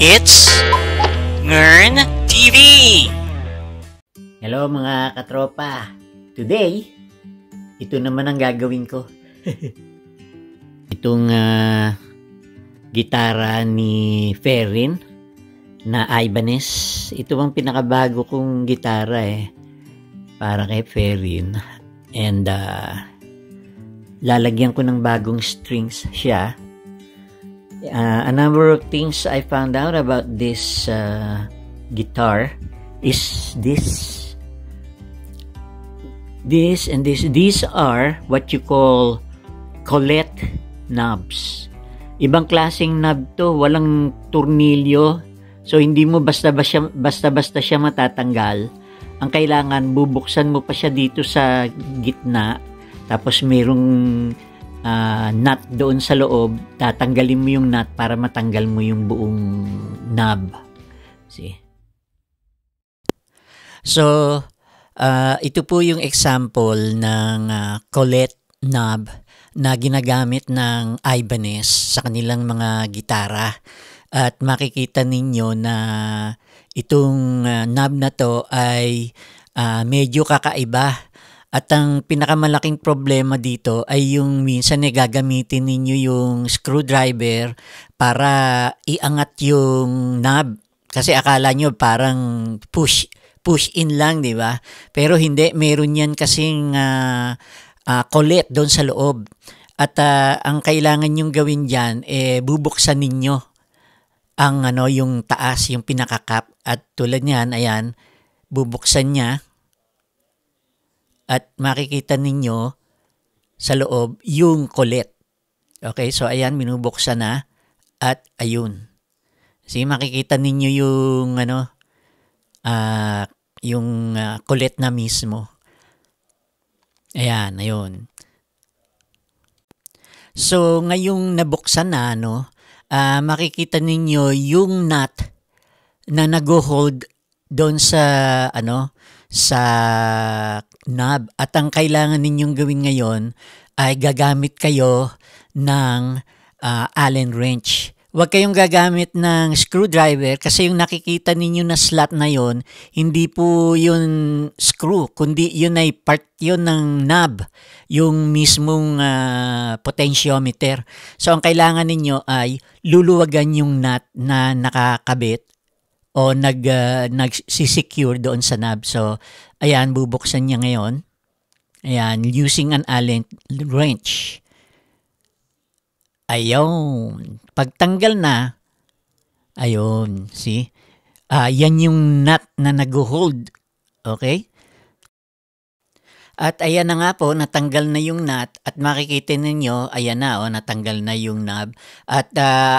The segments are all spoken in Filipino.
It's Ngern TV! Hello mga katropa. Today, ito naman ang gagawin ko. Itong gitara ni Ferrin na Ibanez. Ito ang pinakabago kong gitara para kay Ferrin. And lalagyan ko ng bagong strings siya. A number of things I found out about this guitar is these are what you call collet knobs. Ibang klaseng knob to, walang tornilyo, so hindi mo basta-basta siya matatanggal. Ang kailangan, bubuksan mo pa siya dito sa gitna, tapos merong nut doon sa loob, tatanggalin mo yung nut para matanggal mo yung buong knob. See? So, ito po yung example ng collet knob na ginagamit ng Ibanez sa kanilang mga gitara. At makikita ninyo na itong knob na to ay medyo kakaiba. At ang pinakamalaking problema dito ay yung minsan gagamitin ninyo yung screwdriver para iangat yung knob. Kasi akala nyo parang push in lang, di ba? Pero hindi, meron yan kasing collet doon sa loob. At ang kailangan nyong gawin dyan, bubuksan ninyo ang yung taas, yung pinakakap. At tulad niyan, ayan, bubuksan niya. At makikita ninyo sa loob yung collet. Okay, so ayan, binubuksan na. At ayun. See, makikita ninyo yung collet na mismo. Ayan, ayun. So, ngayong nabuksan na, makikita ninyo yung nut na nag-hold doon sa sa knob. At ang kailangan ninyong gawin ngayon ay gagamit kayo ng Allen wrench. Huwag kayong gagamit ng screwdriver kasi yung nakikita ninyo na slot na yon, hindi po yun screw, kundi yun ay part yun ng knob, yung mismong potentiometer. So ang kailangan ninyo ay luluwagan yung nut na nakakabit o nagsisecure doon sa knob. So ayan, bubuksan niya ngayon. Ayan, using an Allen wrench. Ayun. Pagtanggal na, ayun, see? Yan yung nut na nag-hold. Okay? At ayan na nga po, natanggal na yung nut at makikita ninyo, ayan na, natanggal na yung knob. At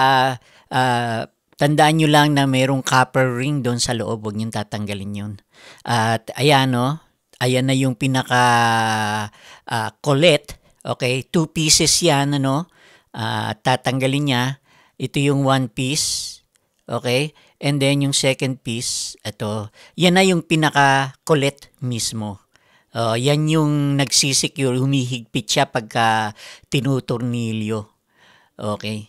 tandaan nyo lang na mayroong copper ring doon sa loob, huwag nyo tatanggalin yun. At ayan, ayan na yung pinaka collet. Okay? 2 pieces yan, tatanggalin niya. Ito yung 1 piece. Okay? And then yung second piece, ito. Yan na yung pinaka-collet mismo. Yan yung nagsisecure, humihigpit siya pagka tinutornilyo. Okay?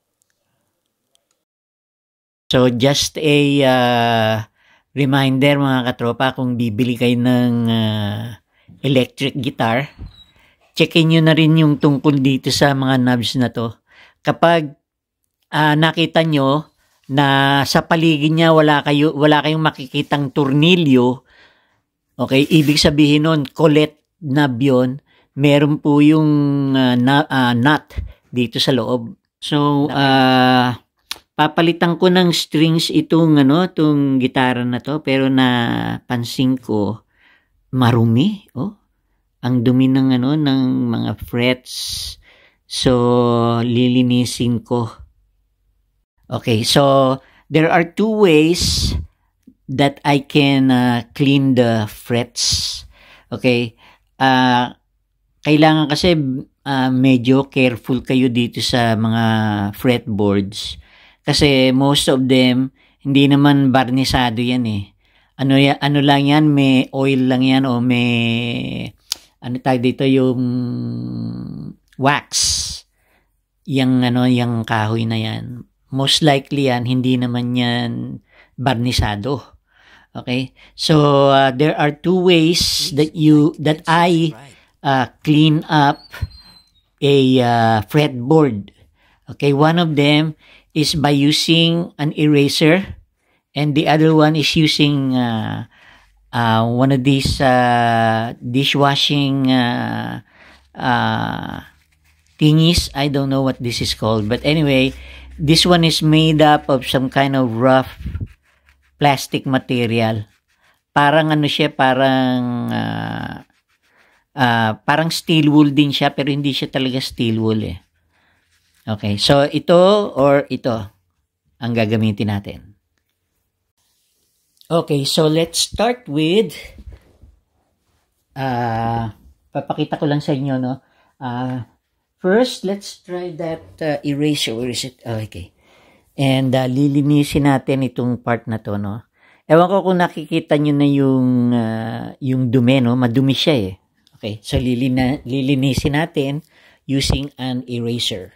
So just a reminder mga katropa, kung bibili kayo ng electric guitar, checkin nyo na rin yung tungkol dito sa mga knobs na to. Kapag nakita nyo na sa paligid niya wala kayong makikitang tornilyo, okay, ibig sabihin nun, collet knob yun, meron po yung nut dito sa loob. So, papalitan ko ng strings itong gitara na to, pero napansin ko marumi, ang dumi ng ng mga frets. So lilinisin ko. Okay, so there are 2 ways that I can clean the frets. Okay? Kailangan kasi medyo careful kayo dito sa mga fretboards. Kasi most of them hindi naman barnisado yan Ano lang yan, may oil lang yan o may dito yung wax. Yung kahoy na yan. most likely yan, hindi naman yan barnisado. Okay? So, there are two ways that I clean up a fretboard. Okay? One of them is by using an eraser, and the other one is using one of these dishwashing thingies. I don't know what this is called, but anyway, this one is made up of some kind of rough plastic material. Parang ano siya, parang steel wool din siya, pero hindi siya talaga steel wool eh. Okay, so ito or ito ang gagamitin natin. Okay, so let's start with papakita ko lang sa inyo, no. First, let's try that eraser. Where is it? Okay. And lilinisin natin itong part na to, no. Ewan ko kung nakikita nyo na yung dumi, no. Madumi siya eh. Okay, so lilinisin natin using an eraser.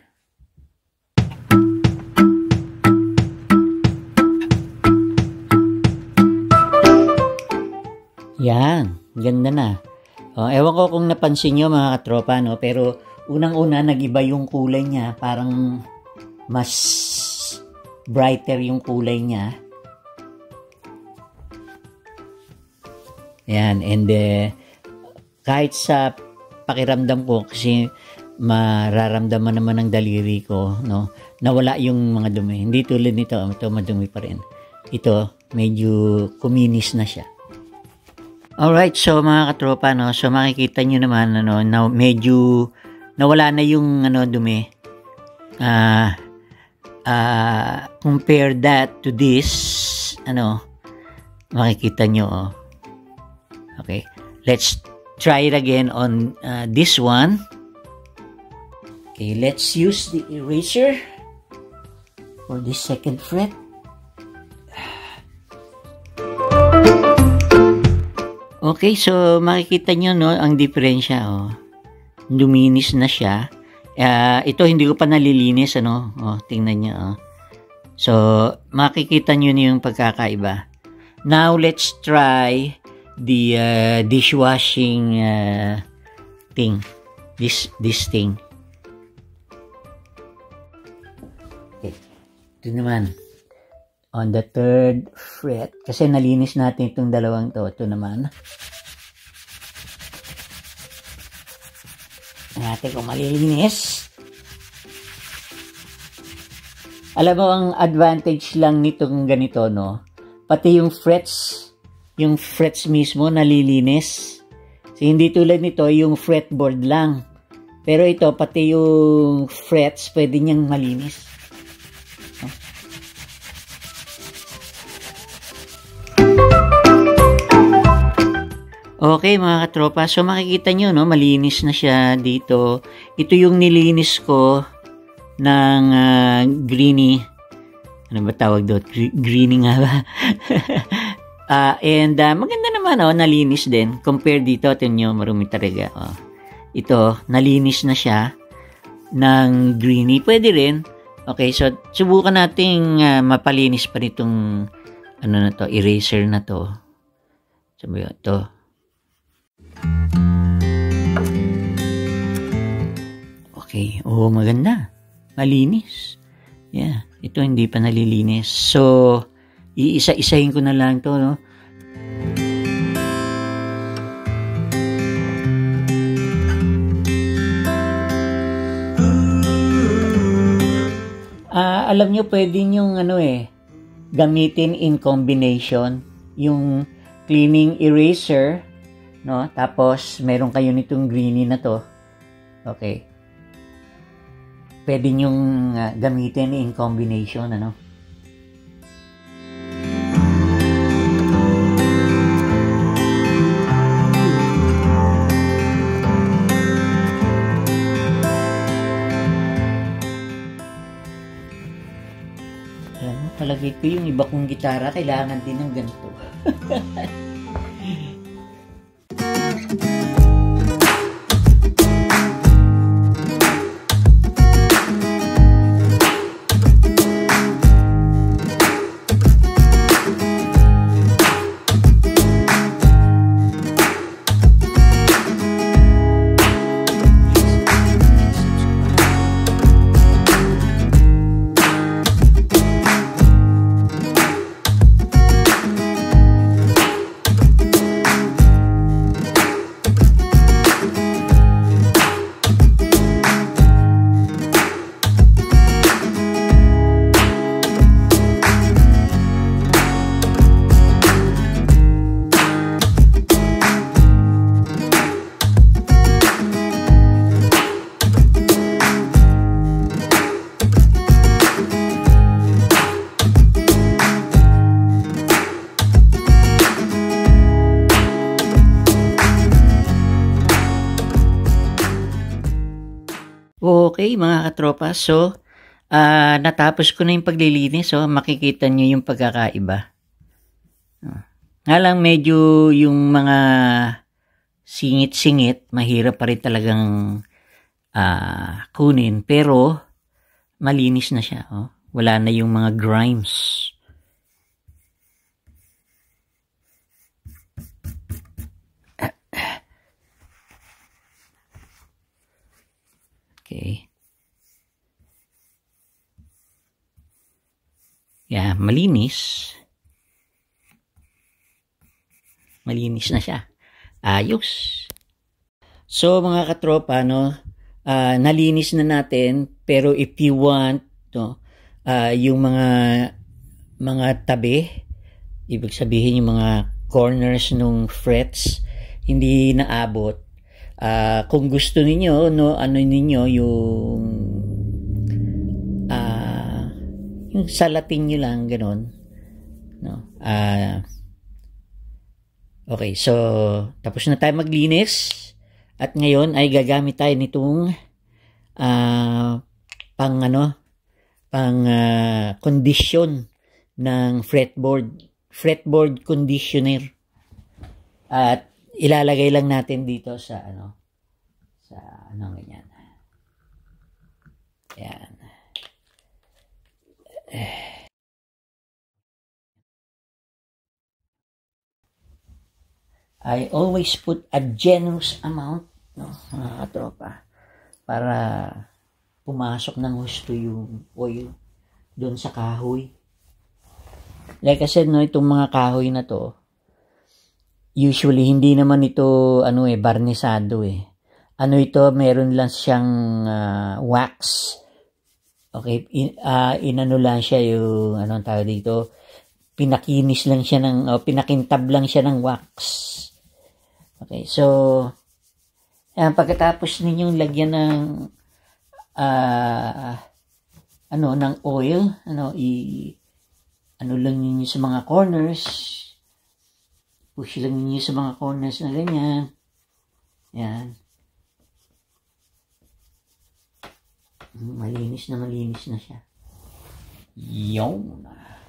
Yan, ganda na. Ewan ko kung napansin nyo mga katropa, no, pero unang-una nag-iba yung kulay niya, parang mas brighter yung kulay niya. Yan, and kahit sa pakiramdam ko, kasi mararamdaman naman ng daliri ko, no, nawala yung mga dumi. Hindi tulad nito, ito madumi pa rin. Ito, medyo kuminis na siya. Alright, so mga katropa, no, so makikita nyo naman, ano, na medyo nawala na yung dumi. Compare that to this, makikita nyo, oh. Okay, let's try it again on this one. Okay, let's use the eraser for the second fret. Okay, so makikita nyo, no, ang diferensya, oh. Luminis na siya. Ito hindi ko pa nalilinis, ano. Oh, tingnan nyo, oh. So, makikita nyo yung pagkakaiba. Now, let's try the dishwashing thing. This thing. Okay. Ito naman. On the third fret. Kasi nalinis natin itong dalawang to. Ito naman. Natin kung malilinis. Alam mo, ang advantage lang nitong ganito, no? Pati yung frets mismo nalilinis. So, hindi tulad nito, yung fretboard lang. Pero ito, pati yung frets, pwede niyang malinis. Okay mga katropa, so makikita nyo, no, malinis na siya dito. Ito yung nilinis ko ng greeny. Ano ba tawag doon? Greeny nga ba? And maganda naman, oh, nalinis din. Compare dito, tingnan nyo, marumi talaga. Oh. Ito, nalinis na siya ng greeny. Pwede rin. Okay, so subukan nating mapalinis pa nitong na to, eraser na to. Sabi ito. Okay, oh, maganda. Malinis. Yeah, ito hindi pa nalilinis. So, iisa-isahin ko na lang to, no? Alam nyo, pwede yung gamitin in combination. Yung cleaning eraser, no? Tapos, meron kayo nitong greeny na to. Okay. Pwede nyong gamitin in combination, ano? Alam mo, palagay ko yung iba kong gitara, kailangan din ng ganito. Okay, mga katropa. So, natapos ko na yung paglilinis. So, makikita nyo yung pagkakaiba. Nga lang medyo yung mga singit-singit, mahirap pa rin talagang kunin. Pero, malinis na siya. Oh. Wala na yung mga grimes. Okay. Yeah, malinis. Malinis na siya. Ayos. So mga katropa, no, nalinis na natin, pero if you want, no, yung mga tabi, ibig sabihin yung mga corners nung frets, hindi naabot. Kung gusto ninyo, no, ano ninyo yung salatin nyo lang, ganon. No? Okay, so tapos na tayo maglinis at ngayon ay gagamit tayo nitong pang condition ng fretboard conditioner. At ilalagay lang natin dito sa ganyan. Ayan. I always put a generous amount, no, mga katropa, para pumasok ng gusto yung oil doon sa kahoy. Like I said, no, itong mga kahoy na to, usually hindi naman ito barnisado eh. Ito, meron lang siyang wax. Okay, inano lang siya yung tawag dito, pinakinis lang siya pinakintab lang siya ng wax. Okay, so pagkatapos ninyong lagyan ng ng oil, lang ninyo sa mga corners. Push lang ninyo sa mga corners na ganyan. Yan. Malinis na siya. Yun.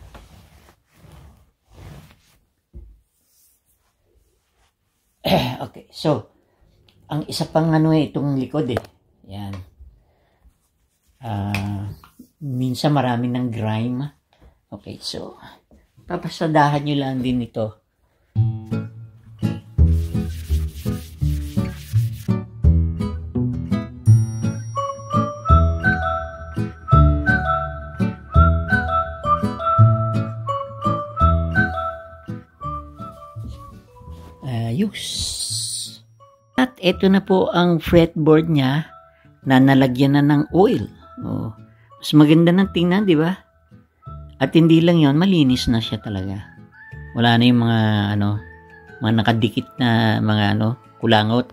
Okay, so ang isa pang itong likod eh. Yan. Minsan marami ng grime. Okay, so papasadahan nyo lang din ito. Ayos. At ito na po ang fretboard niya na nalagyan na ng oil. Oh, mas maganda ng tingnan, di ba? At hindi lang yon, malinis na siya talaga. Wala na yung mga nakadikit na mga kulangot.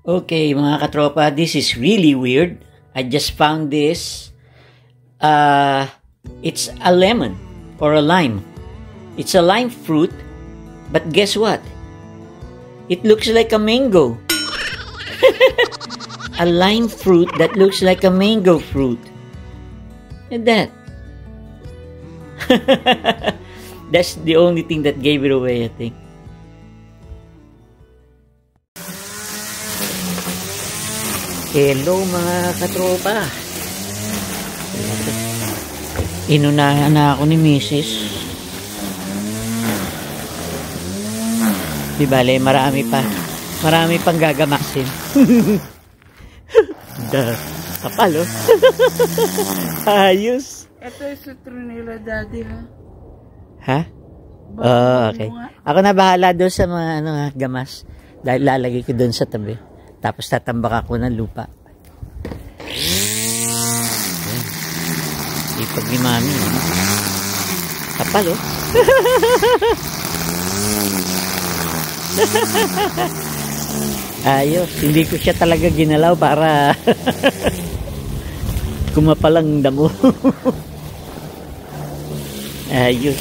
Okay, mga katropa, this is really weird. I just found this. It's a lemon or a lime. It's a lime fruit, but guess what? It looks like a mango. A lime fruit that looks like a mango fruit. And that. That's the only thing that gave it away, I think. Hello mga katropa. Inunahan na ako ni Mrs. Di bale, marami pang gagamaksin. Kapal, oh. Ayos. Ito yung sutronila, daddy, ha? Ha? Okay. Ako na bahala doon sa mga gamas. Dahil lalagay ko doon sa tabi. Tapos tatambak ako ng lupa. Ipag ni mami. Kapal, oh. Ayos. Hindi ko siya talaga ginalaw para kumapalang damo. Ayos.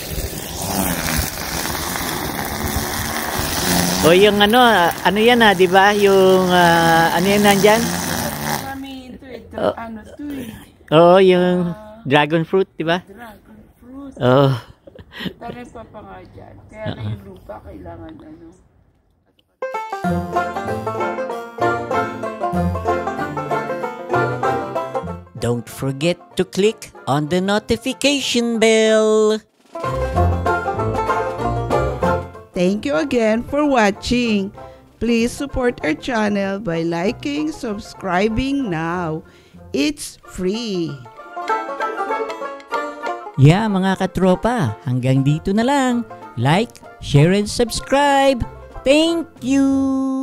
O yung ano yan di ba? Yung ano yan nandyan? Kami ito, ano to eh. Oo, yung dragon fruit, di ba? Dragon fruit. Oo. Taray pa nga dyan. Kaya na yung lupa kailangan ano. Don't forget to click on the notification bell. Thank you again for watching. Please support our channel by liking, subscribing now. It's free. Yeah, mga katropa, hanggang dito na lang. Like, share, and subscribe. Thank you!